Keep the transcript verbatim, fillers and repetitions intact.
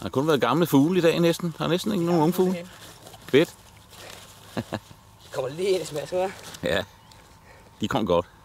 Der har kun været gamle fugle i dag næsten. Der er næsten ikke nogen unge fugle. Fedt. De kommer lige ind i smask, hva'? Ja, de kom godt.